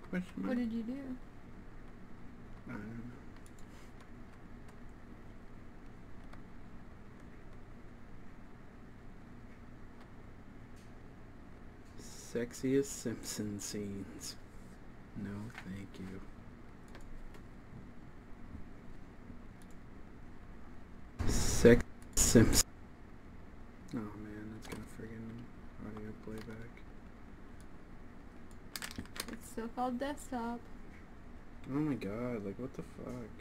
Question mark? What did you do? I don't know. Sexiest Simpson scenes. No, thank you. Sex Simpson. Oh man, that's gonna friggin' audio playback. It's still called desktop. Oh my god, like what the fuck?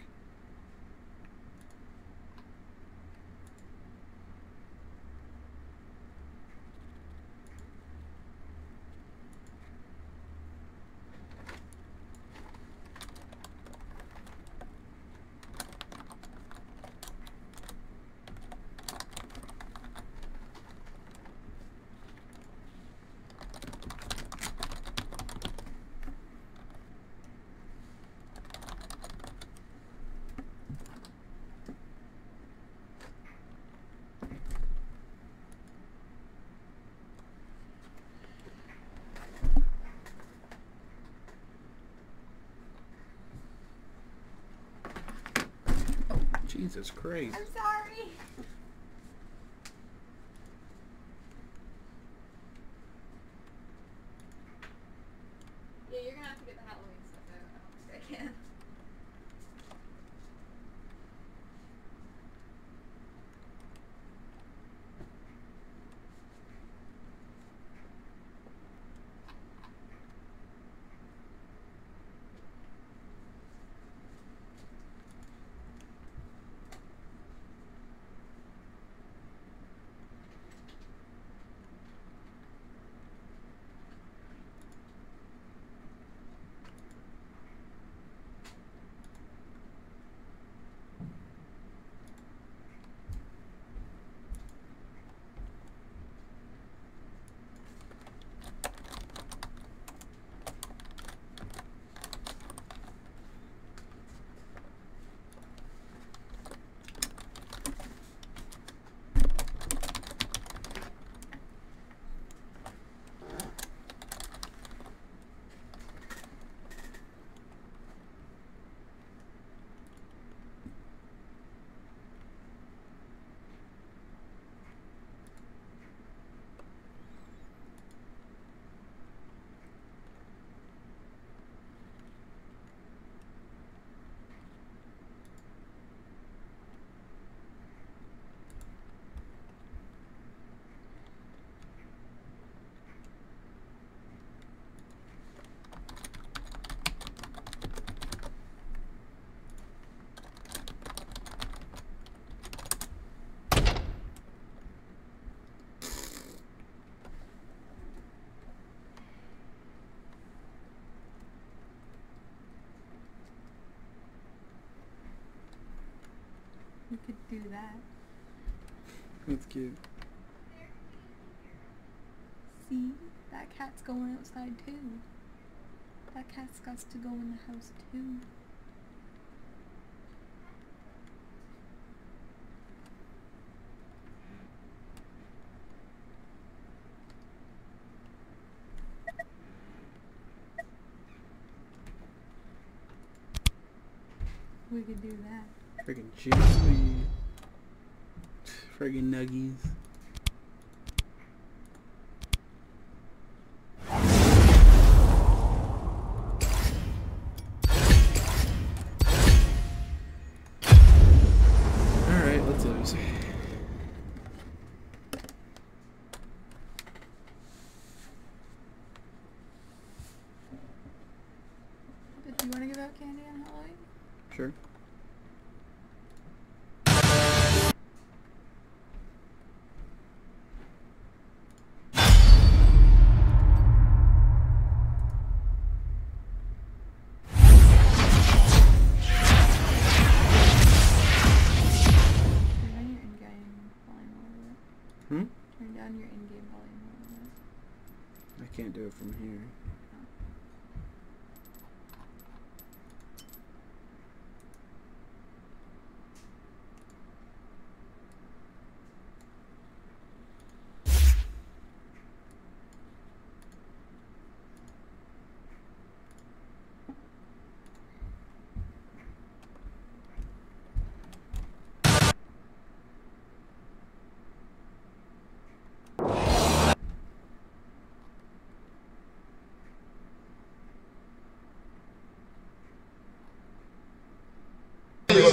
Jesus Christ. I'm sorry. Yeah, you're gonna have to get the Halloween stuff out. I don't think I can. You could do that. That's cute. See? That cat's going outside too. That cat's got to go in the house too. We could do that. Friggin' juicy. Friggin' nuggies. Alright, let's lose. But do you want to give out candy on Halloween? Sure. Turn down your in-game volume a little bit. I can't do it from here.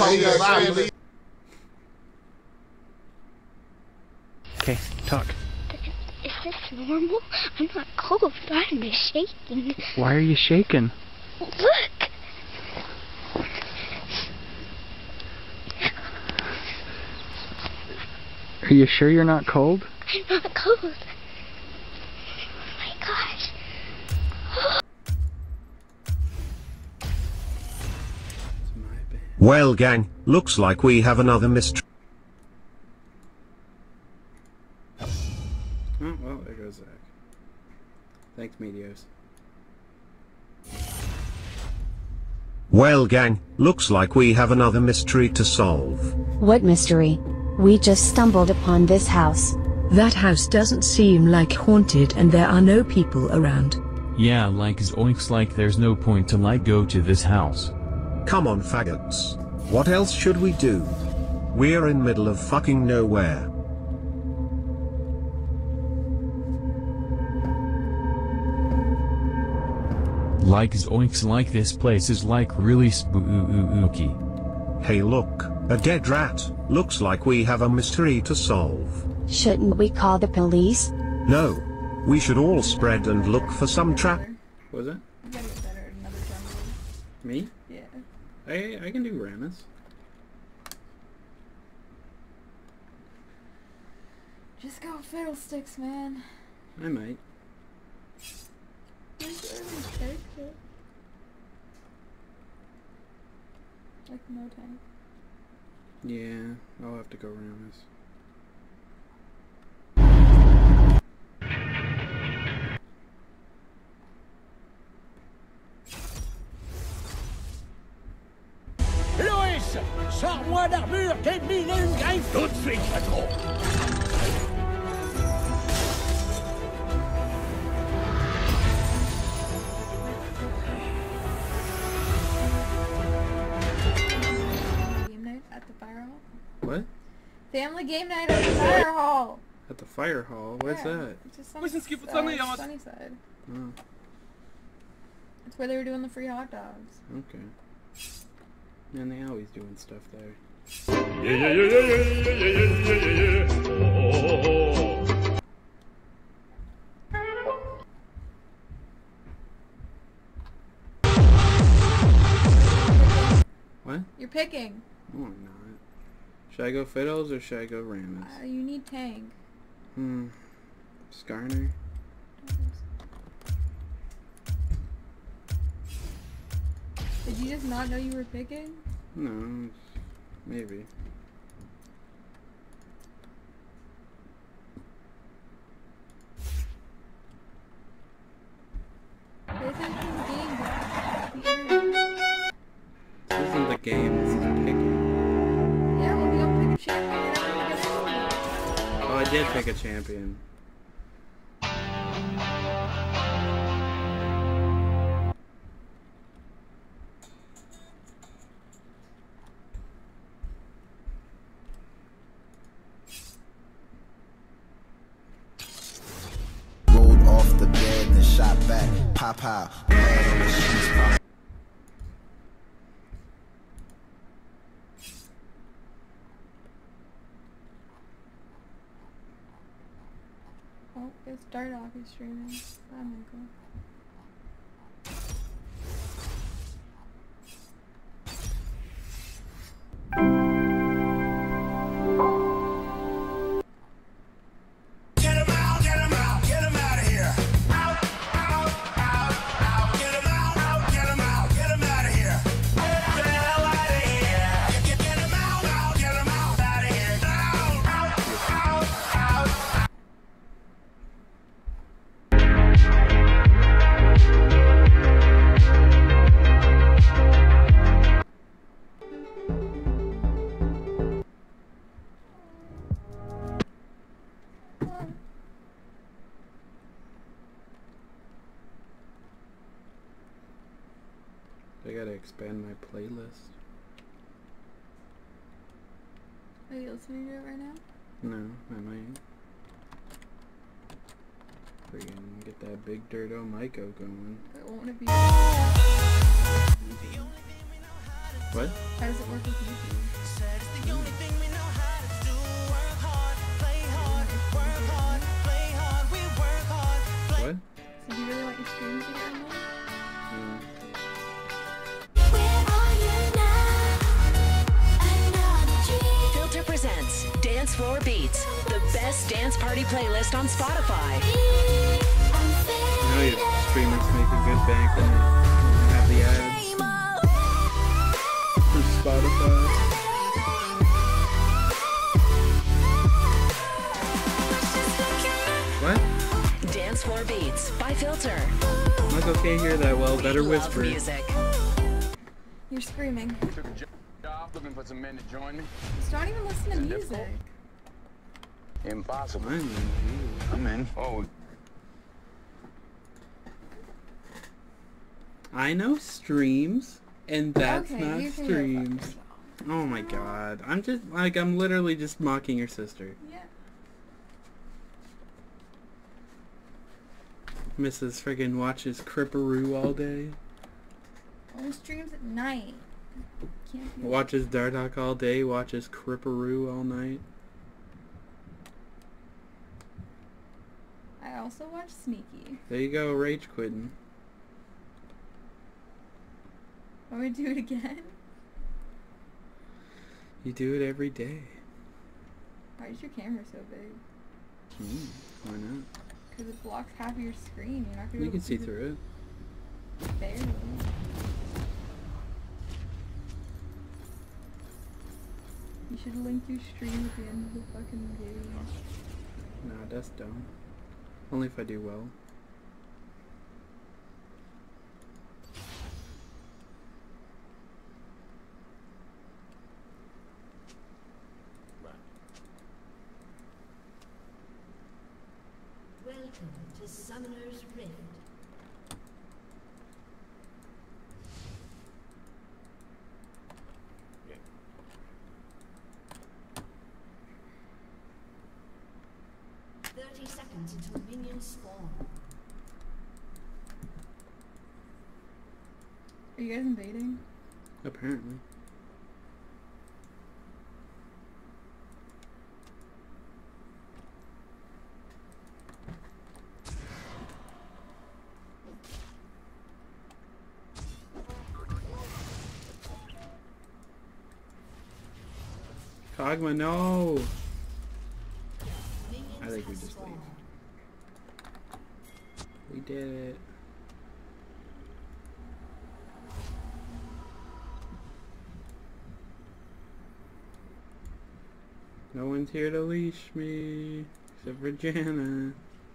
Okay, talk. Is this normal? I'm not cold. I'm just shaking. Why are you shaking? Look! Are you sure you're not cold? I'm not cold. Oh my gosh. It's my bad. Well gang, looks like we have another mystery. Oh, well, there goes Zach. Thanks, Medios. Well gang, looks like we have another mystery to solve. What mystery? We just stumbled upon this house. That house doesn't seem like haunted and there are no people around. Yeah, like zoinks, like there's no point to like go to this house. Come on faggots. What else should we do? We're in middle of fucking nowhere. Like zoinks, like this place is like really spooky. Hey look, a dead rat. Looks like we have a mystery to solve. Shouldn't we call the police? No. We should all spread and look for some trap. What was it? You gotta get better at another jungle. Me? Yeah. I can do Rammus. Just go fiddlesticks, man. I might. Where's every character? Like no tank. Yeah, I'll have to go Rammus. Loïs, sors-moi d'armure, t'es mine une griffe tout de suite, patron. Game night at the fire hall. What? Family game night at the fire hall. At the fire hall? Where's Yeah, that? It's just Sunnyside. Oh, It's where they were doing the free hot dogs. okay. Man, they always doing stuff there. What? You're picking. No, I'm not. Should I go Fiddles or should I go Rammus? You need tank. Skarner? Did you just not know you were picking? No, maybe. Pay attention to the game, Jack. The internet. This isn't the game, this is picking. Yeah, well, if you don't pick a champion, you're not gonna get anything. Oh, I did pick a champion. Rolled off the bed and shot back. Pop out. Blood on the sheets. Oh, it's Dardock is streaming. Bye, Michael. Get him out, get him out, get him out of here. Out, out, out, out. Get him out, get him out, get him out of here. Get the hell out of here. Get him out, get him out of here. Out, out, out, out. I gotta expand my playlist. Are you listening to it right now? No, I might. Friggin' get that big dirto Myco going. But won't it be? What? How does it work with YouTube? What? So do you really want your streams to get on there? Filter presents Dance Floor Beats, the best dance party playlist on Spotify. You know your streamers make a good bank when they have the ads from Spotify. What? Dance Floor Beats by Filter. I'm like, okay, hear that well. Better We love whisper. music. You're screaming. Took a job looking for some men to join me. Just don't even listen to music. Impossible. I'm in. I'm in. Oh, I know streams, and that's Okay, not you can go fuck streams. yourself. Oh my god. I'm just, like, I'm literally just mocking your sister. Yeah. Mrs. friggin' watches Cripperoo all day. Only streams at night. Can't be Watches Dardock all day, watches Cripperoo all night. I also watch Sneaky. There you go, rage quitting. Want me to do it again? You do it every day. Why is your camera so big? Why not? Because it blocks half of your screen. You're not gonna. You can see through it. Barely. You should link your stream at the end of the fucking video. Nah, that's dumb. Only if I do well. Welcome to Summoner's Rift. Yeah. 30 seconds until minions spawn. Are you guys invading? Apparently. Kogma, no! I think we just leave. We did it. No one's here to leash me, except for Jana.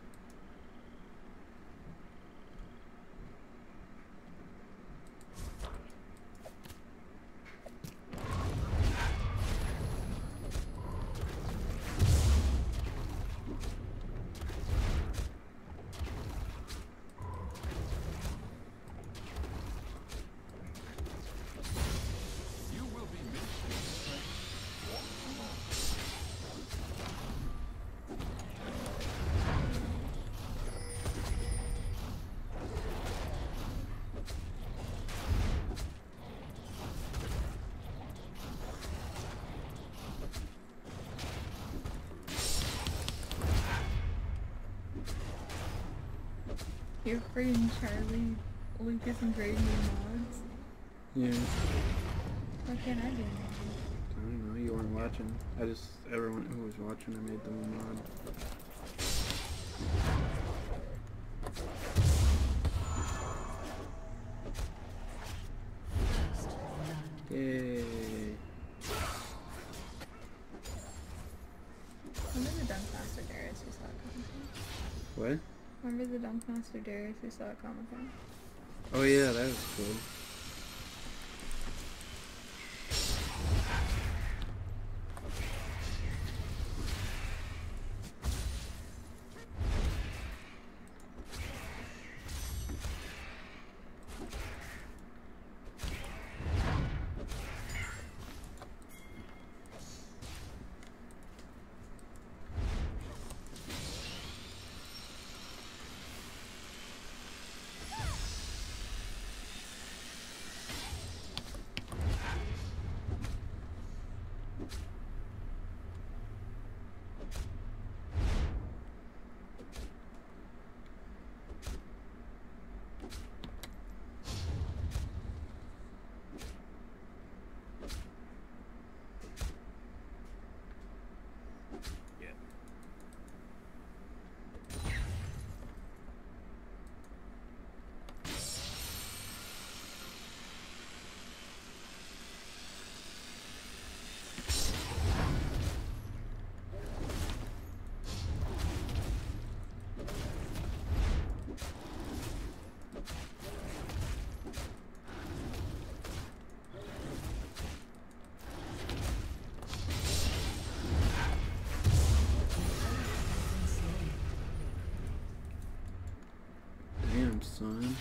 You're friggin' Charlie, Lucas, and Brady mods. Yeah. Why can't I do that? I don't know, you weren't watching. Everyone who was watching, I made them a mod. Yay. Remember the Dunkmaster Darius we saw at Comic-Con? What? Remember the Dunkmaster Darius we saw at Comic-Con? Oh yeah, that was cool. son.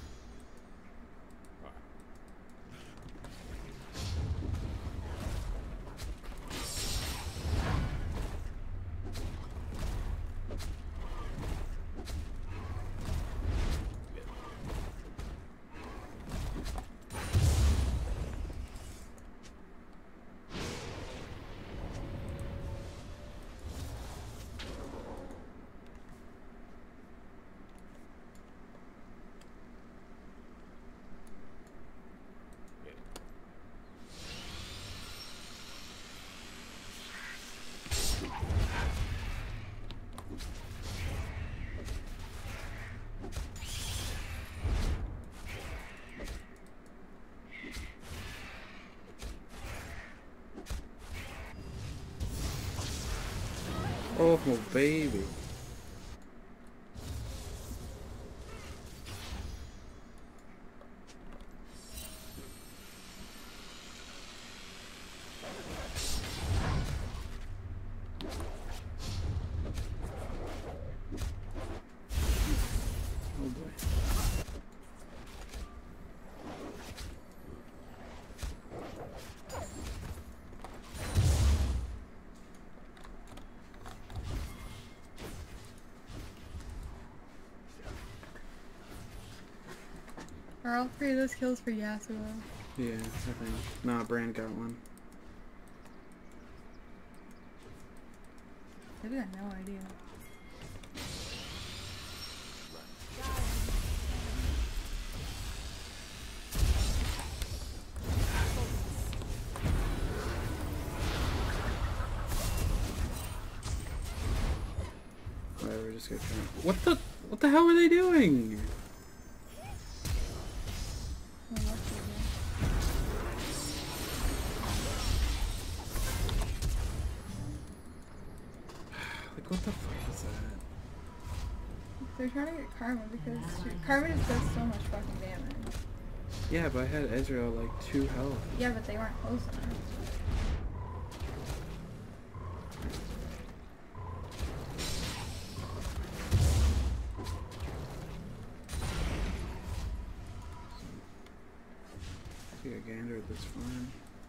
Oh, baby. Oh boy. Are all three of those kills for Yasuo? Yeah, I think. Nah, Brand got one. I've got no idea. Whatever, just go try. What the hell were they doing? Like, what the fuck is that? They're trying to get Karma because Karma just does so much fucking damage. Yeah, but I had Ezreal like 2 health. Yeah, but they weren't close enough. See a gander, that's fine.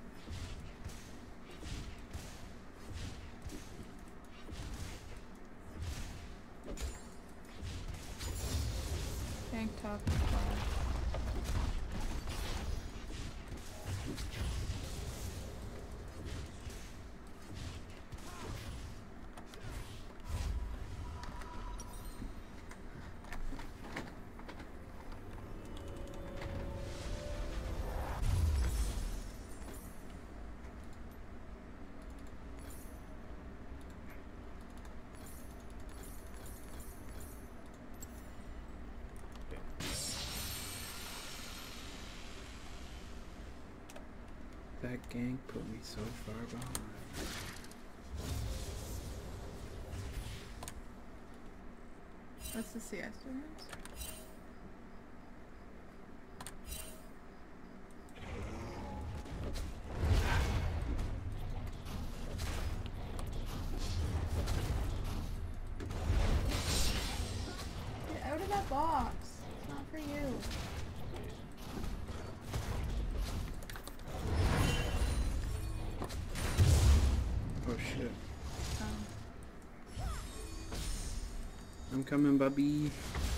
Tank top and fire. That gank put me so far behind. What's the CS difference? Get out of that box. It's not for you. Oh shit. I'm coming, Bubby.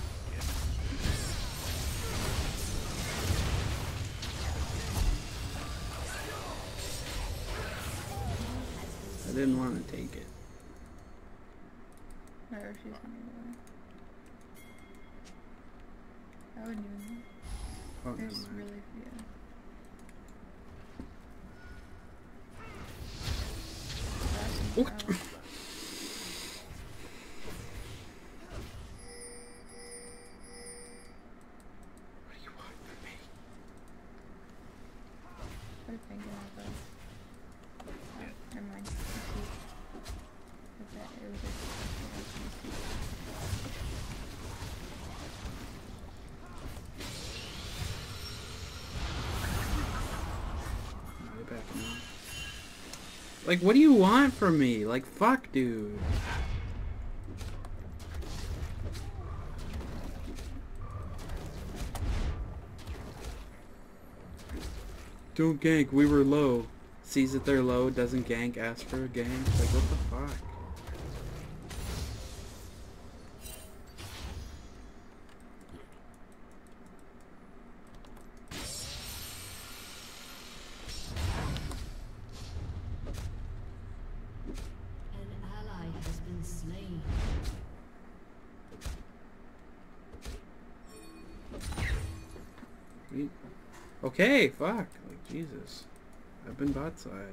I didn't want to take it. No, she's on the way. I wouldn't even. Oh, never There's mind. really few. What? What do you want from me? Put a finger on this. Oh, never mind. It was Back now. Like, what do you want from me? Like, fuck, dude. Don't gank, we were low. Sees that they're low, doesn't gank, asks for a gank. Like, what the fuck? An ally has been slain. Okay, fuck. Like, Jesus. I've been bot side.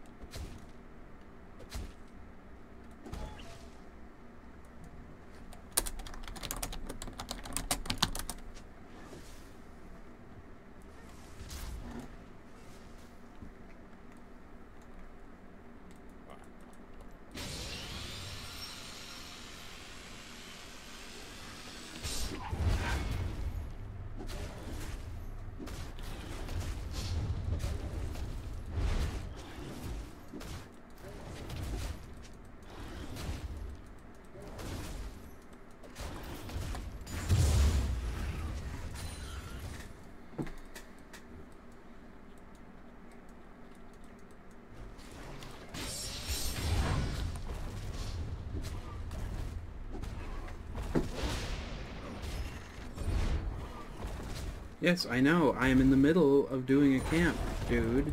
Yes, I know. I am in the middle of doing a camp, dude.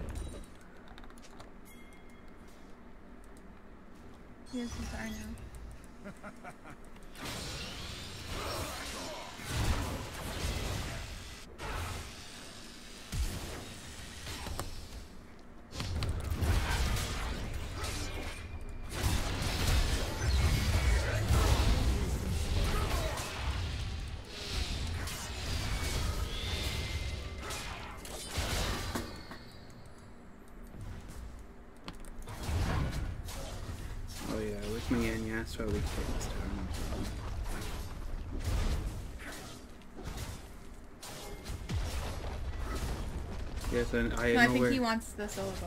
Yes, I know. Oh yeah, with me and Yasuo we take this tower, no problem. Yes, and I No, I know think where... he wants the solo gold.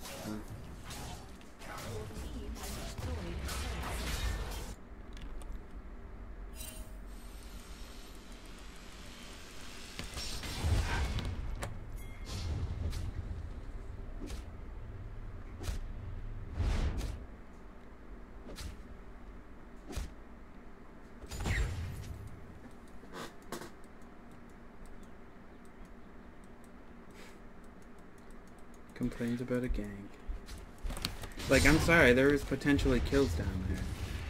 Complains about a gank. Like, I'm sorry, there is potentially kills down there.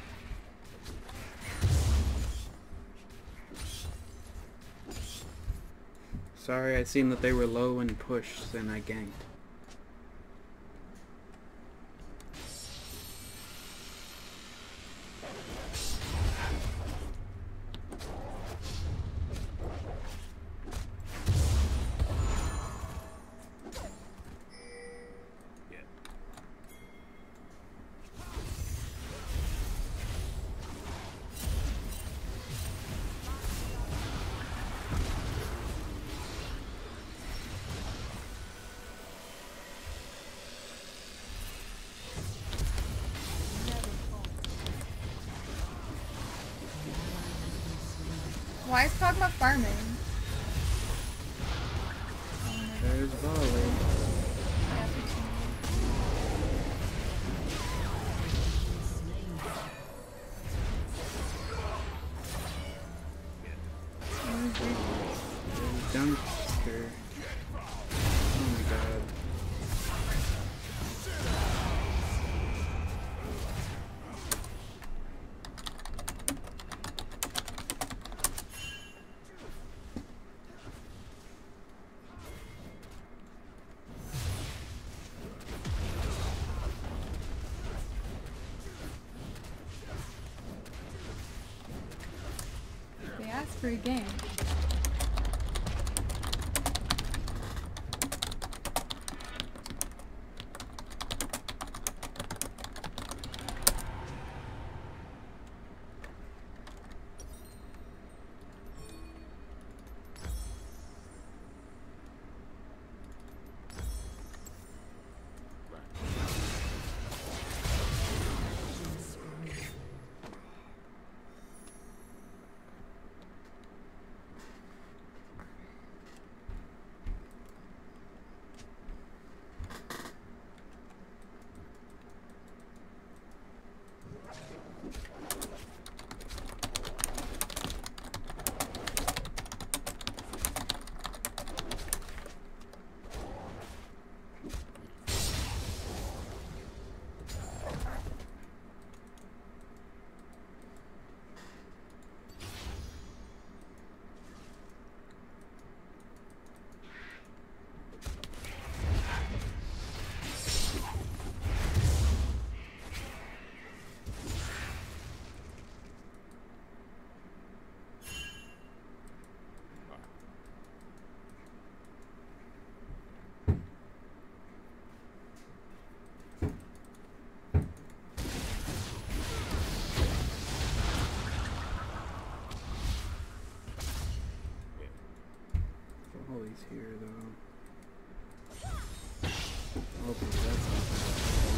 Sorry, I seen that they were low and pushed, and I ganked. Why is Kog'Maw farming? There's volley. Dunkster. Oh my god. They asked for a game. Holly's here though. Okay, that's not bad.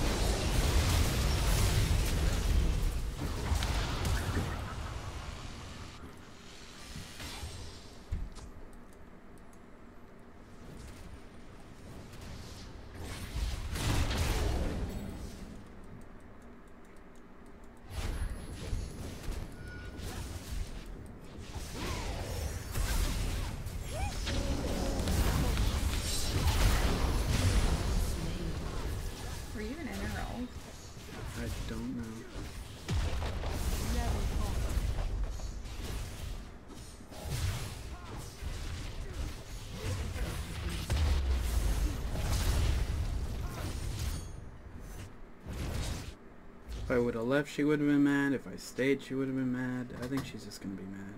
Were you an NRL? I don't know. If I would have left, she would have been mad. If I stayed, she would have been mad. I think she's just gonna be mad.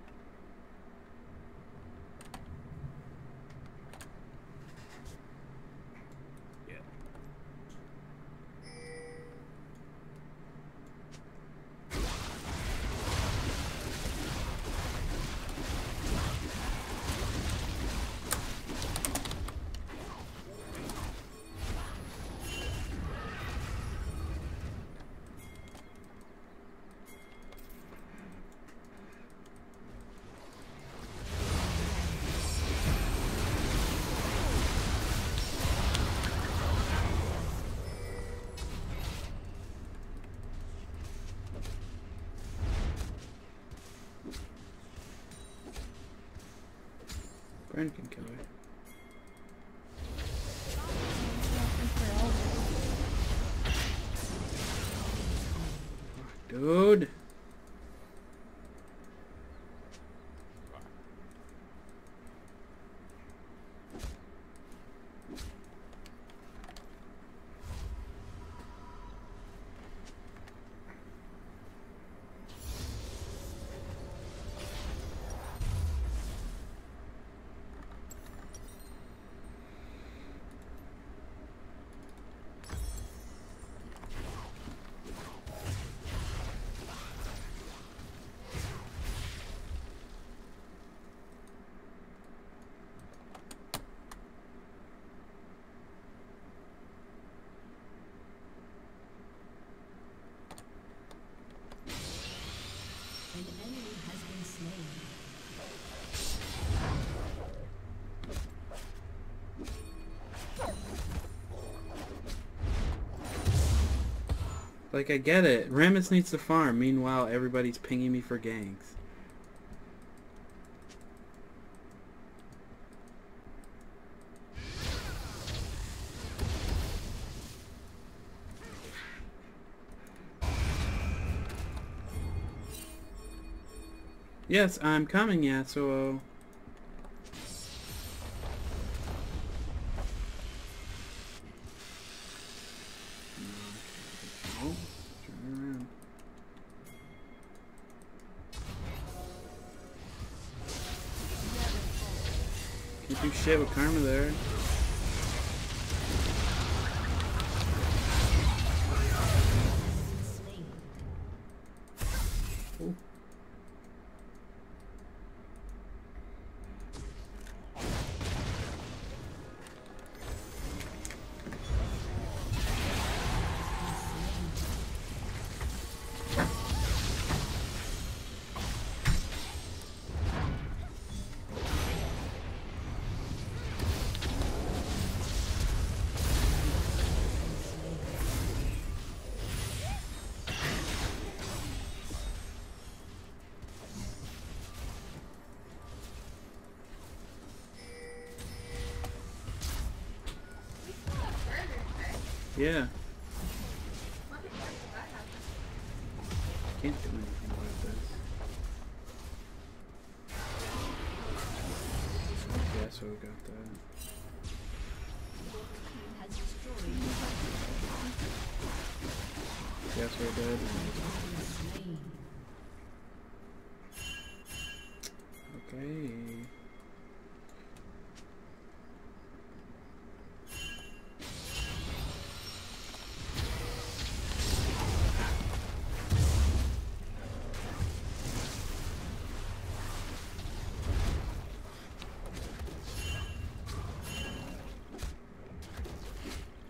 Bren can kill her. Dude. An enemy has been slain. Like, I get it. Rammus needs to farm. Meanwhile, everybody's pinging me for ganks. Yes, I'm coming, Yasuo. Oh, turn around. Can't do shit with Karma there. Ooh. Yeah. Can't do anything about this. Yeah, so we got that. Yes, we're dead. Okay.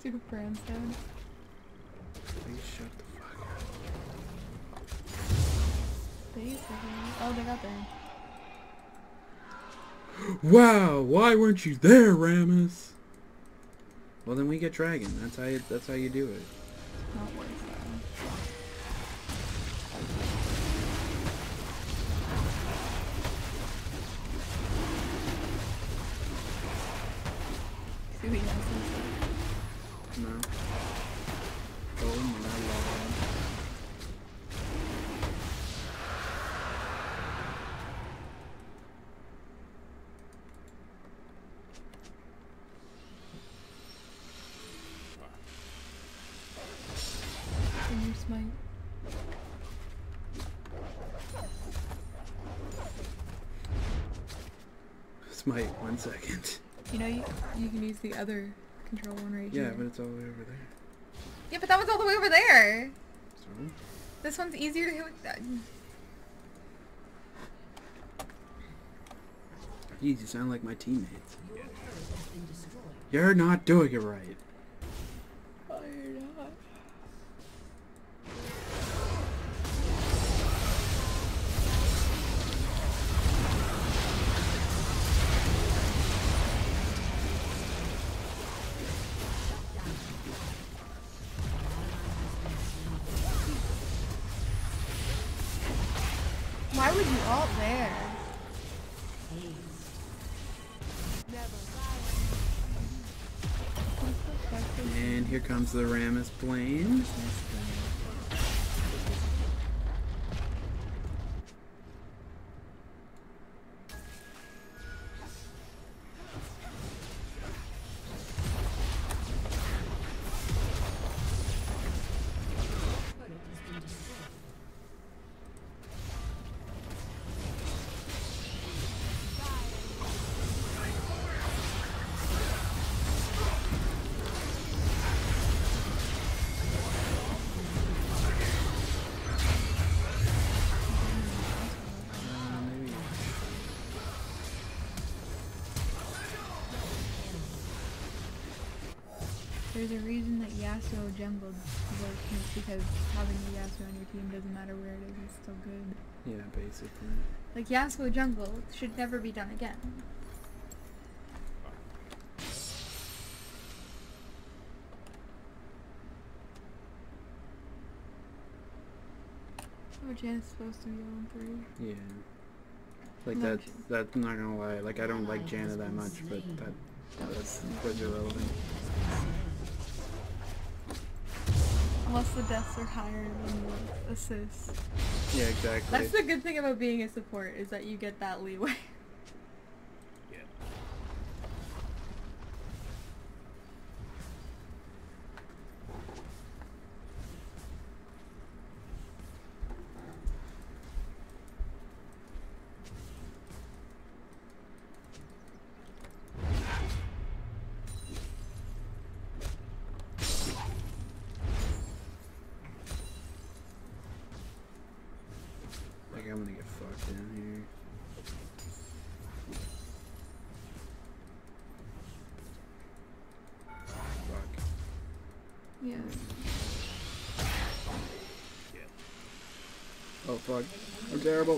Dude, Brand's dead. Please shut the fuck up. Basically. Oh, they got there. Wow, why weren't you there, Rammus? Well, then we get dragon. That's how you do it. Not worth that. See what he has to No. Oh my lord. say. And your smite. Smite, 1 second. You know, you can use the other control one right here. Yeah, but it's all the way over there. Yeah, but that one's all the way over there. So? This one's easier to hit with that. Jeez, you sound like my teammates. You're not doing it right. Oh, you're not. Why would you ult there? And here comes the Rammus plane. There's a reason that Yasuo jungle works, and it's because having the Yasuo on your team doesn't matter where it is, it's still good. Yeah, basically. Like, Yasuo jungle should never be done again. Oh, Jan's supposed to be on 3. Yeah. Like, No, that's not gonna lie. Like, I don't like Janna that much, but that's irrelevant. Unless the deaths are higher than the assists. Yeah, exactly. That's the good thing about being a support, is that you get that leeway. Like, I'm gonna get fucked down here. Fuck. Yeah. Oh fuck. I'm terrible.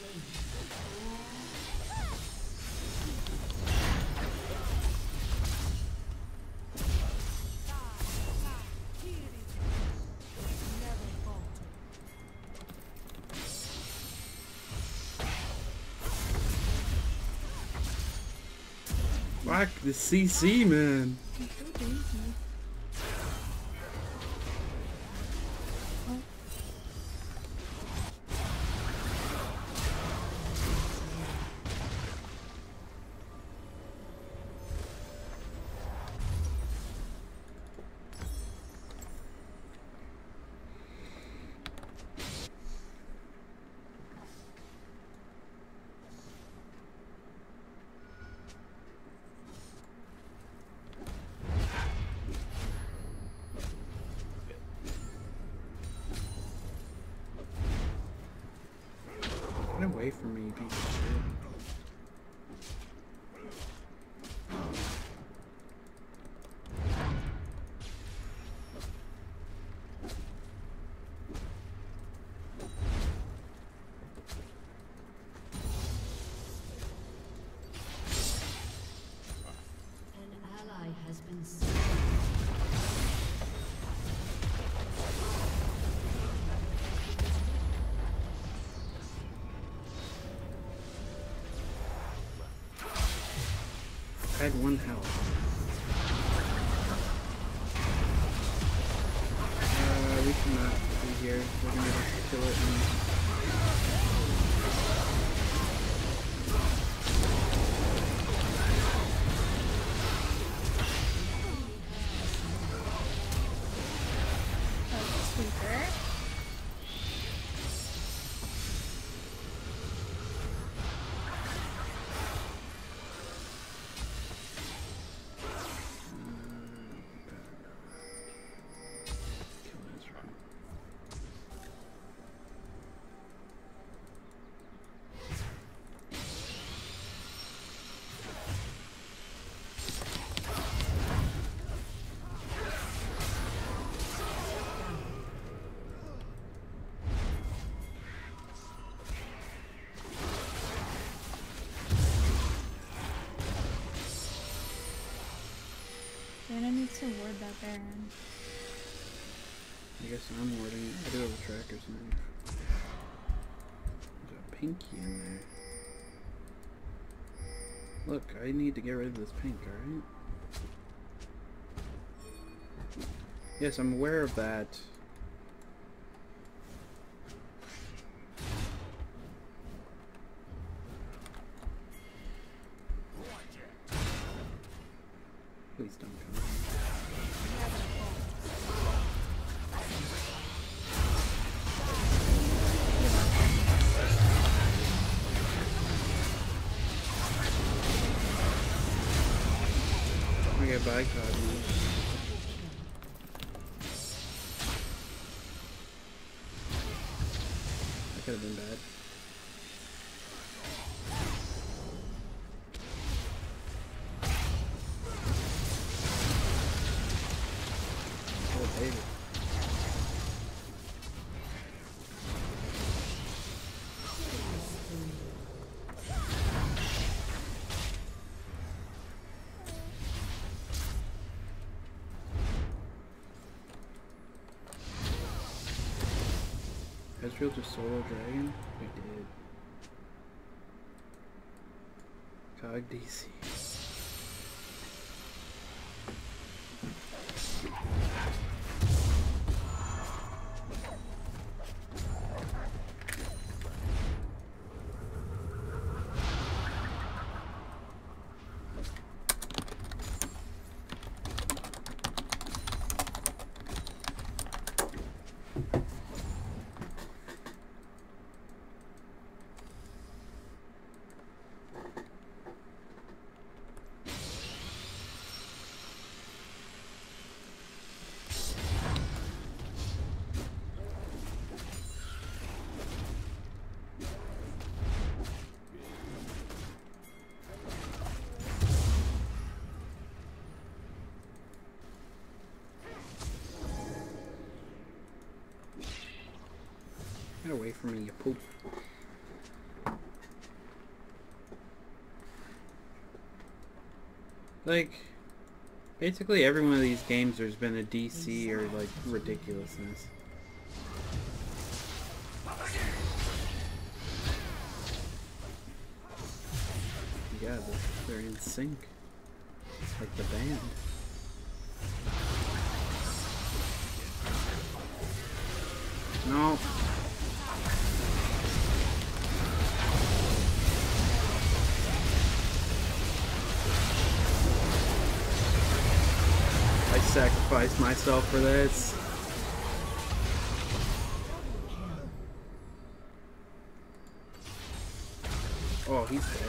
Fuck the CC, man. You're so daisy. Oh. Get away from me, you piece of shit. been slain. I had 1 health. We cannot be here. We're gonna have to kill it and... Then I need to ward that Baron. I guess I'm warding it. I do have a tracker's knife. There's a pinky in there. Look, I need to get rid of this pink, alright? Yes, I'm aware of that. Please don't come. Okay, bye, Cosmo. That could have been bad. Oh, baby. Ezreal just solo dragon? We did. Cog DC. Get away from me, you poop. Like, basically every one of these games there's been a DC or like ridiculousness. Yeah, they're in sync. It's like the band. No. I sacrificed myself for this. Oh, he's dead.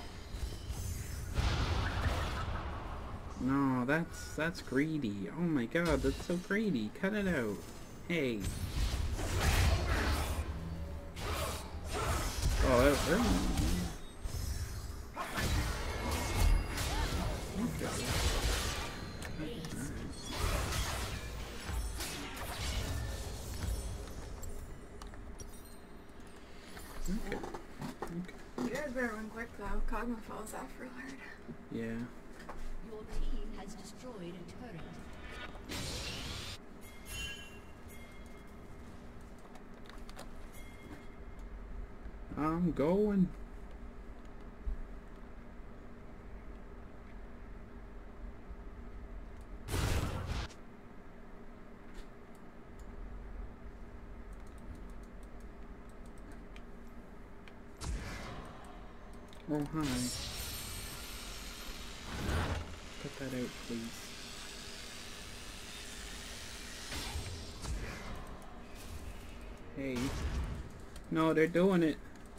No, that's greedy. Oh my god, that's so greedy. Cut it out. Hey. Oh, that hurt me. Okay. Okay. You guys better run quick though. Cogma falls off real hard. Yeah. Your team has has destroyed a turret. I'm going. Oh, hi. Put that out, please. Hey. No, they're doing it.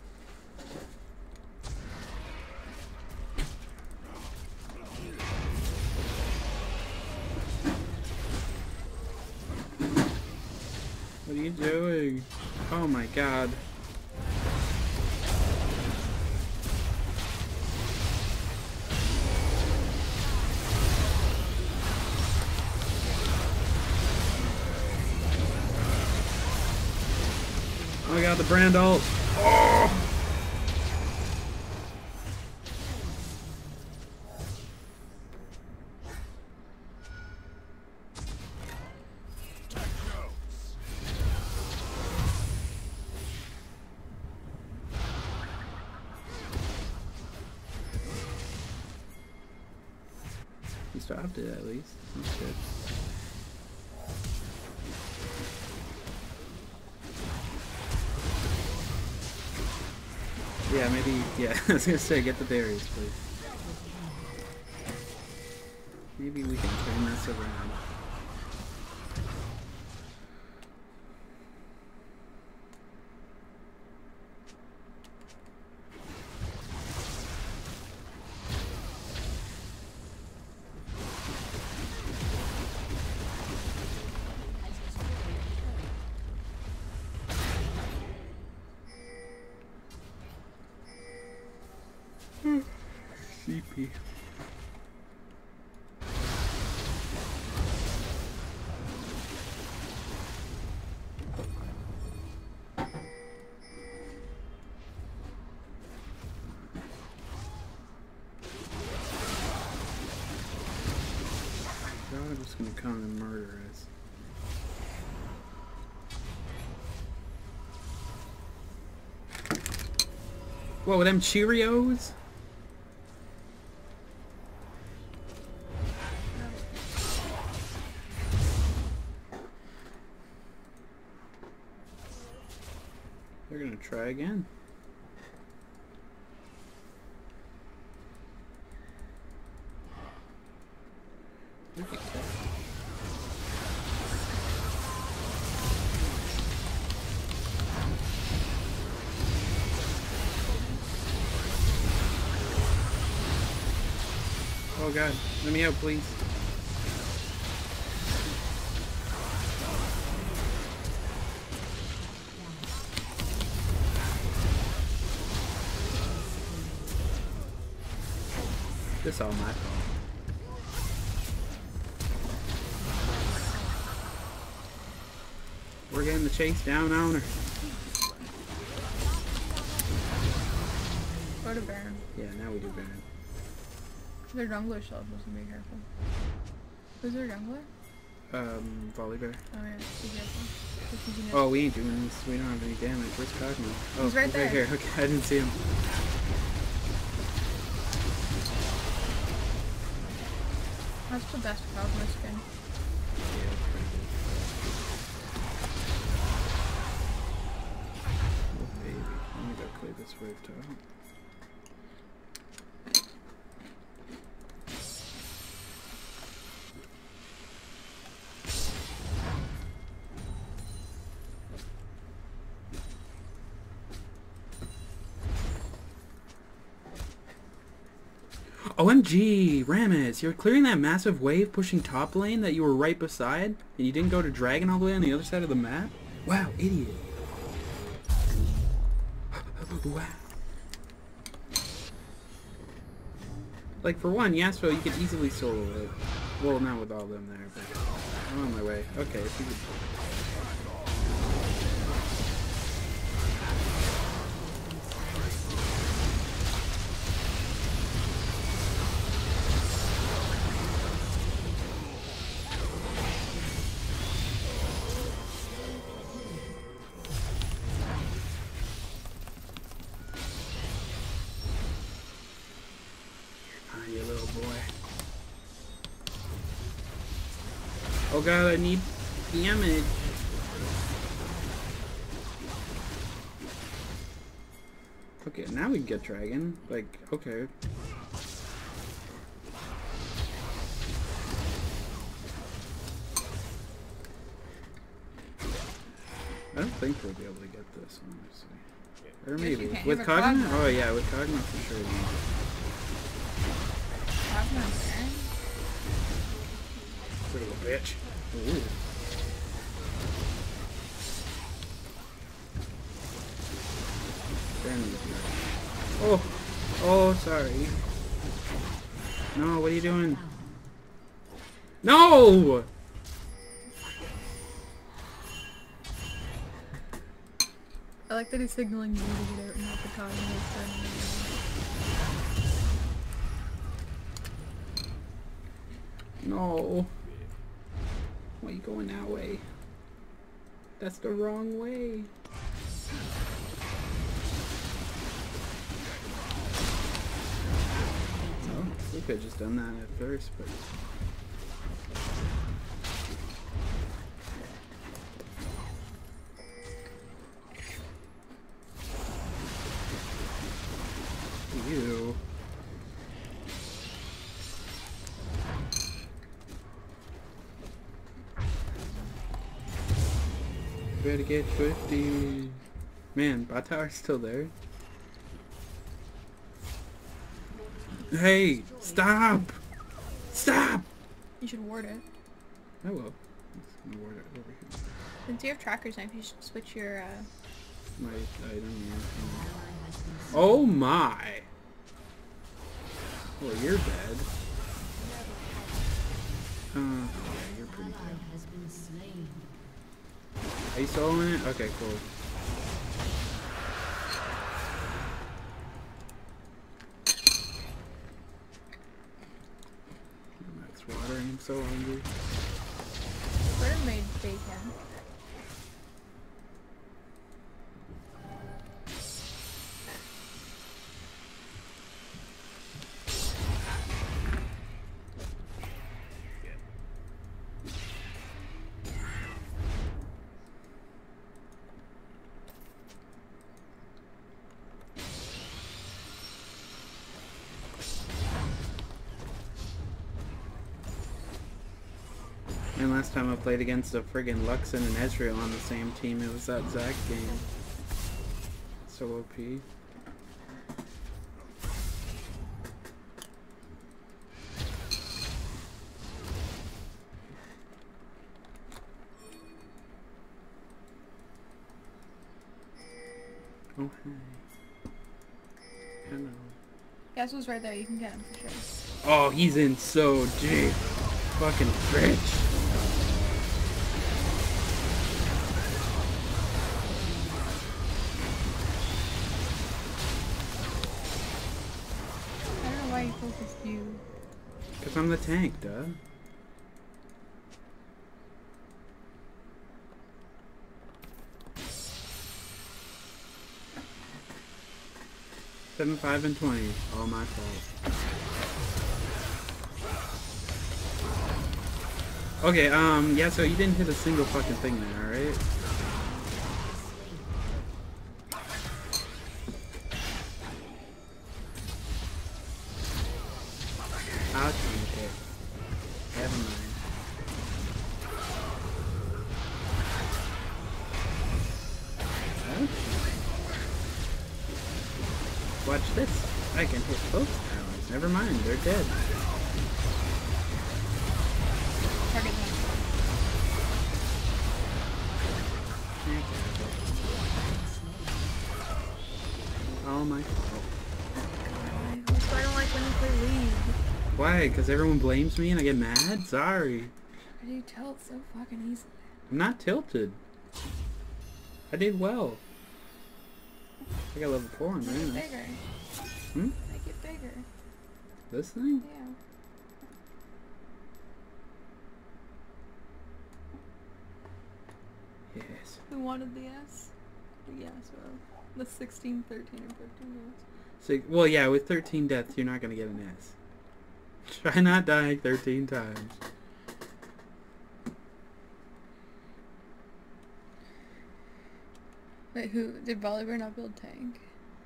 What are you doing? Oh my god. Oh my god, the brand ult. Oh! He stopped it at least. That's good. Yeah, maybe, yeah, I was gonna say, get the berries, please. Maybe we can turn this around. CP. I'm just gonna come and murder us. Whoa, them Cheerios? They're gonna try again. Look at that. Oh god, let me out, please. This all my fault. We're getting the chase down on her. Go to Baron. Yeah, now we do Baron. Their jungler still supposed to be careful. Who's their jungler? Volibear. Oh yeah, be careful. Oh, we ain't doing this. We don't have any damage. Where's Cosmo? Oh, he's right there. Right here. Okay, I didn't see him. That's the best Cosmo skin. Yeah, it's pretty good. Oh, baby. Let me go clear this wave top. OMG, Rammus, you're clearing that massive wave pushing top lane that you were right beside, and you didn't go to Dragon all the way on the other side of the map? Wow, idiot. Wow. Like, for one, Yasuo, you could easily solo it. Well, not with all of them there, but I'm on my way. Okay, if you could... Oh god, I need damage. Okay, now we can get dragon. Like, okay. I don't think we'll be able to get this, honestly. Or maybe. With Kog'Maw? Oh yeah, with Kog'Maw for sure. Little bitch. Ooh. Oh, oh, sorry. No, what are you doing? No! I like that he's signaling you to get out and not the Kog'Maw. No. Why are you going that way? That's the wrong way. Oh, we could have just done that at first, but... Ew. Better get 50. Man, bot tower's still there. Hey, stop! Stop! You should ward it. I will. I'm gonna ward it over here. Since you have tracker's knife, you should switch your My item. Oh my! Well, you're dead. Yeah, you're pretty dead. Are you soloing it? Okay, cool. Max water, I'm so hungry. Butter made bacon. And last time I played against a friggin' Luxon and Ezreal on the same team, it was that Zac game. So OP. Oh, hey. Hello. Yasuo's right there, you can get him for sure. Oh, he's in so deep. Fucking rich. I don't know why he focused you. Because I'm the tank, duh. Seven, 5, and 20. All my fault. Okay, yeah, so you didn't hit a single fucking thing there, alright? I'll take it. Never mind. Watch this. I can hit both towers. Never mind, they're dead. Oh my fault. That's why I don't like when you play League. Why? Because everyone blames me and I get mad? Sorry. I do tilt so fucking easily. I'm not tilted. I did well. I got level 4 on Make it Reyna. bigger. Hmm? Make it bigger. This thing? Yeah. Yes. Who wanted the S? The S, well. The 16, 13, or 15 minutes. So, well, yeah, with 13 deaths, you're not going to get an S. Try not dying 13 times. Wait, who did Volibear not build tank?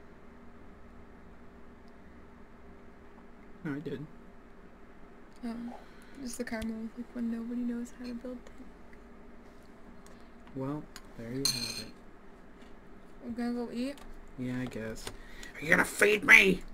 No, I did. Oh, just the karma of like when nobody knows how to build tank. Well, there you have it. We're gonna go eat. Yeah, I guess. Are you gonna feed me?